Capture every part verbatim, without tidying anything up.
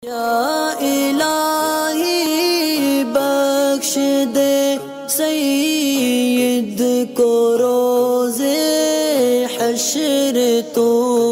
या इलाही बख्श दे सईद को रोज़े हश्र तो।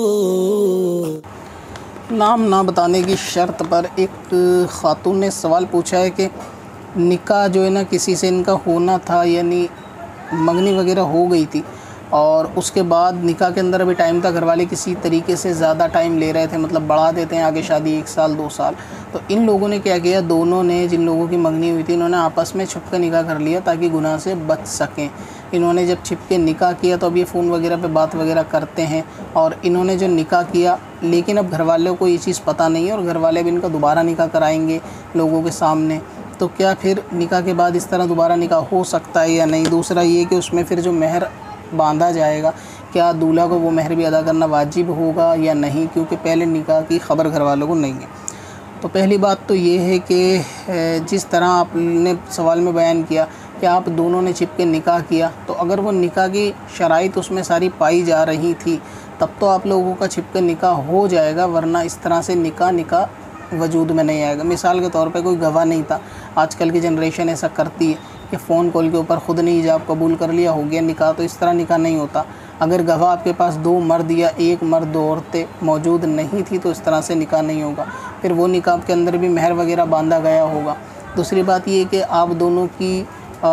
नाम ना बताने की शर्त पर एक ख़ातून ने सवाल पूछा है कि निकाह जो है ना किसी से इनका होना था, यानी मंगनी वगैरह हो गई थी और उसके बाद निकाह के अंदर अभी टाइम था, घर वाले किसी तरीके से ज़्यादा टाइम ले रहे थे, मतलब बढ़ा देते हैं आगे शादी एक साल दो साल। तो इन लोगों ने क्या किया, दोनों ने, जिन लोगों की मंगनी हुई थी, इन्होंने आपस में छुप कर निकाह कर लिया ताकि गुनाह से बच सकें। इन्होंने जब छिप के निकाह किया तो अब ये फ़ोन वगैरह पे बात वगैरह करते हैं और इन्होंने जो निकाह किया, लेकिन अब घर वालों को ये चीज़ पता नहीं है और घर वाले भी इनका दोबारा निकाह कराएंगे लोगों के सामने। तो क्या फिर निकाह के बाद इस तरह दोबारा निकाह हो सकता है या नहीं? दूसरा ये कि उसमें फिर जो महर बांधा जाएगा, क्या दूल्हा को वो महर भी अदा करना वाजिब होगा या नहीं, क्योंकि पहले निकाह की ख़बर घर वालों को नहीं है। तो पहली बात तो ये है कि जिस तरह आपने सवाल में बयान किया कि आप दोनों ने छिप के निकाह किया, तो अगर वो निकाह की शराइत उसमें सारी पाई जा रही थी तब तो आप लोगों का छिप के निकाह हो जाएगा, वरना इस तरह से निकाह निकाह वजूद में नहीं आएगा। मिसाल के तौर पे कोई गवाह नहीं था, आजकल की जनरेशन ऐसा करती है कि फ़ोन कॉल के ऊपर ख़ुद ने हिजाब कबूल कर लिया, हो गया निकाह। तो इस तरह निकाह नहीं होता। अगर गवाह आपके पास दो मर्द या एक मर्द दो औरतें मौजूद नहीं थी तो इस तरह से निकाह नहीं होगा, फिर वो निकाह के अंदर भी महर वगैरह बांधा गया होगा। दूसरी बात ये कि आप दोनों की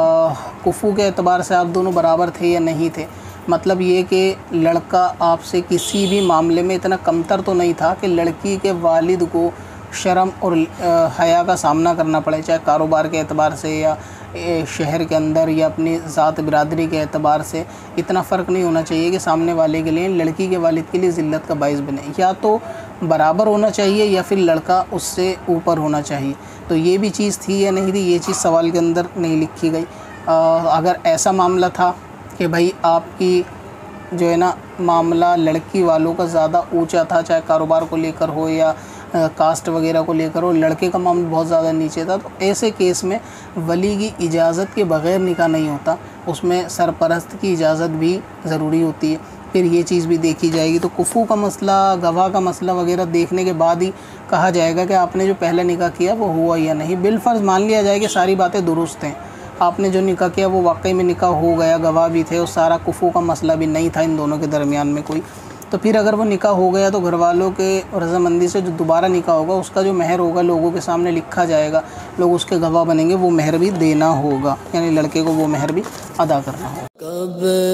कुफू के एतबार से आप दोनों बराबर थे या नहीं थे, मतलब ये कि लड़का आपसे किसी भी मामले में इतना कमतर तो नहीं था कि लड़की के वालिद को शर्म और हया का सामना करना पड़े, चाहे कारोबार के एतबार से या शहर के अंदर या अपनी ज़ात बिरादरी के एतबार से। इतना फ़र्क नहीं होना चाहिए कि सामने वाले के लिए, लड़की के वालिद के लिए ज़िल्लत का बाइस बने। या तो बराबर होना चाहिए या फिर लड़का उससे ऊपर होना चाहिए। तो ये भी चीज़ थी या नहीं थी, ये चीज़ सवाल के अंदर नहीं लिखी गई। आ, अगर ऐसा मामला था कि भाई आपकी जो है ना मामला लड़की वालों का ज़्यादा ऊंचा था, चाहे कारोबार को लेकर हो या कास्ट वगैरह को लेकर हो, लड़के का मामला बहुत ज़्यादा नीचे था, तो ऐसे केस में वली की इजाज़त के बग़ैर निकाह नहीं होता, उसमें सरपरस्त की इजाज़त भी ज़रूरी होती है। फिर ये चीज़ भी देखी जाएगी। तो कुफू का मसला, गवाह का मसला वगैरह देखने के बाद ही कहा जाएगा कि आपने जो पहले निकाह किया वो हुआ या नहीं। बिलफ़र्ज़ मान लिया जाए कि सारी बातें दुरुस्त हैं, आपने जो निकाह किया वो वाकई में निकाह हो गया, गवाह भी थे और सारा कुफू का मसला भी नहीं था इन दोनों के दरमियान में कोई, तो फिर अगर वो निकाह हो गया तो घर वालों के रज़ामंदी से जो दोबारा निकाह होगा उसका जो महर होगा लोगों के सामने लिखा जाएगा, लोग उसके गवाह बनेंगे, वो महर भी देना होगा, यानी लड़के को वो महर भी अदा करना होगा। कब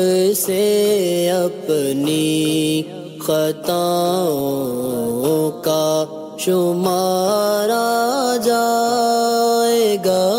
से अपनी खताओं का शुमारा जाएगा।